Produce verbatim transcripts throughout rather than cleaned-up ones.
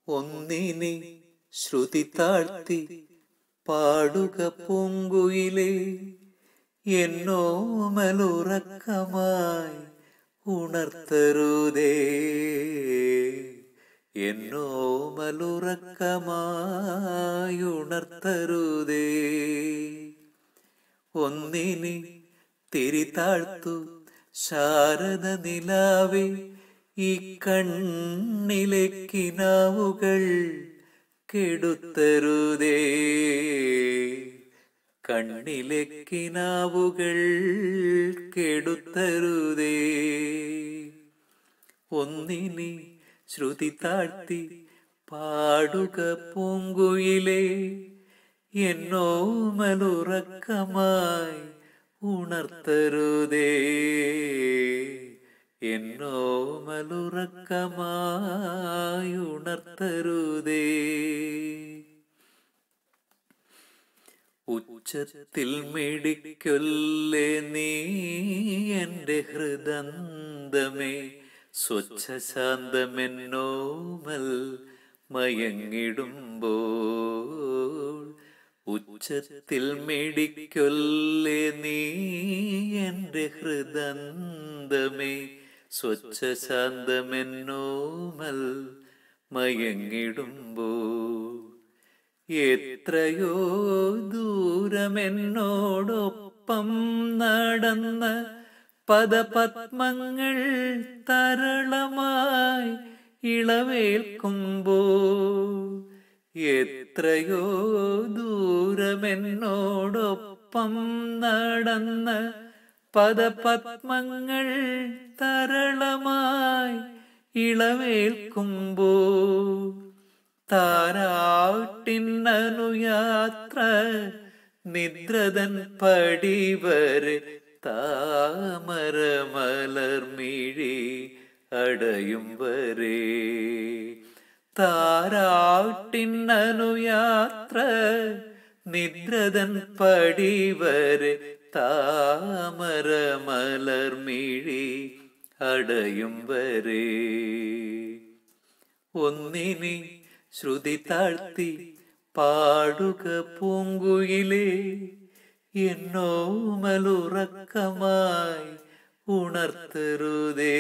ഒന്നിനി ശ്രുതി താഴ്ത്തി പാടുക പൂങ്കുയിലേ, എന്നോമലുറക്കമായി ഉണർത്തരുതേ, എന്നോമലുറക്കമായി ഉണർത്തരുതേ. ഒന്നിനി തിരി താഴ്ത്തു ശാരദ നിലാവേ, ഈ കണ്ണിലെ കിനാവുകൾ കെടുത്തരുതേ, കണ്ണിലെ കിനാവുകൾ കെടുത്തരുതേ. ഒന്നിനി ശ്രുതി താഴ്ത്തി പാടുക പൂങ്കുയിലേ, എന്നോമലുറക്കമായി ഉണർത്തരുതേ, എന്നോമലുറക്കമായി ഉണർത്തരുതേ. ഉച്ചത്തിൽ മിടിക്കൊല്ലേ നീ എൻ്റെ ഹൃദന്തമേ, സ്വച്ഛശാന്തമെന്നോമൽ മയങ്ങിടുമ്പോൾ. ഉച്ചത്തിൽ മിടിക്കൊല്ലേ നീ എൻ്റെ ഹൃദന്തമേ, സ്വച്ഛശാന്തമെന്നോമൽ മയങ്ങിടുമ്പോൾ. എത്രയോ ദൂരമെന്നോടൊപ്പം നടന്ന പദപത്മങ്ങൾ തരളമായി ഇളവേൽക്കുമ്പോൾ. എത്രയോ ദൂരമെന്നോടൊപ്പം നടന്ന പദപത്മങ്ങൾ തരളമായി ഇളവേൽക്കുമ്പോൾ. താരാട്ടിന്നനുയാത്ര നിദ്രതൻ പടിവരെ താമരമലർമിഴി അടയും വരെ. താരാട്ടിന്നനുയാത്ര നിദ്രതൻ പടിവരെ താമരമലർമിഴി അടയും വരെ. ഒന്നിനി ശ്രുതി താഴ്ത്തി പാടുക പൂങ്കുയിലേ, എന്നോമലുറക്കമായി ഉണർത്തരുതേ,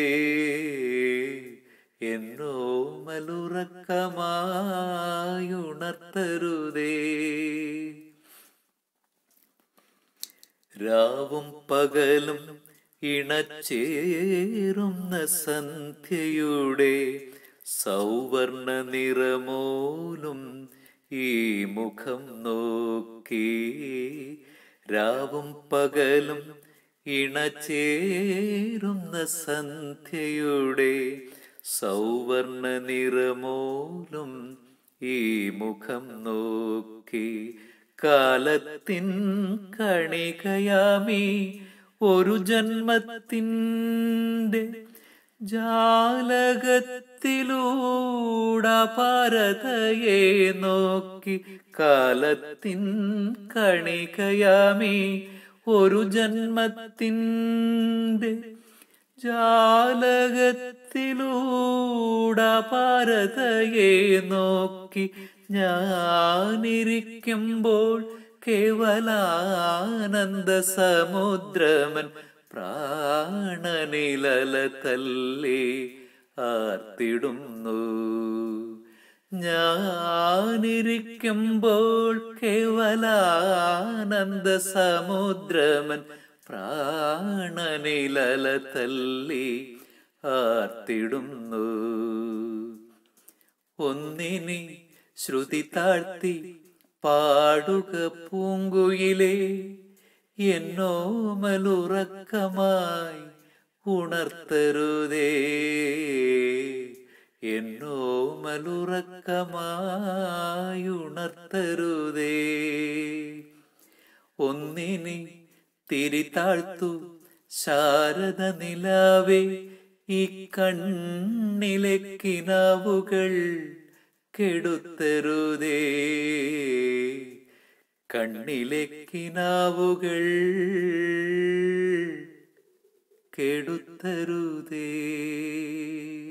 എന്നോമലുറക്കമായി ഉണർത്തരുതേ. രാവും പകലും ഇണചേരുന്ന സന്ധ്യയുടെ സൗവർണ നിറമോലും ഈ മുഖം നോക്കി. രാവും പകലും ഇണചേരുന്ന സന്ധ്യയുടെ സൗവർണ നിറമോലും ഈ മുഖം നോക്കി. കാലത്തിൻ കണികയാമി ഒരു ജന്മത്തിൻ്റെ ജാലകത്തിലൂടെ പാരതയെ നോക്കി. കാലത്തിൻ കണികയാമി ഒരു ജന്മത്തിൻ്റെ ജാലകത്തിലൂടെ പാരതയെ നോക്കി. ഞാനിരിക്കുമ്പോൾ കേവലാനന്ദ സമുദ്രമൻ പ്രാണനിലല തല്ലി ആർത്തിടുന്നു. ഞാനിരിക്കുമ്പോൾ കേവലാനന്ദ സമുദ്രമൻ പ്രാണനിലല തല്ലി ആർത്തിടുന്നു. ഒന്നിനി ശ്രുതി താഴ്ത്തി പാടുക പൂങ്കുയിലേ, എന്നോമലുറക്കമായി ഉണർത്തരുതേ, എന്നോമലുറക്കമായി ഉണർത്തരുതേ. ഒന്നിനി തിരി താഴ്ത്തു ശാരദ നിലാവേ, ഈ കണ്ണിലെ കിനാവുകൾ കെടുത്തരുതേ, കണ്ണിലെ കിനാവുകൾ കെടുത്തരുതേ.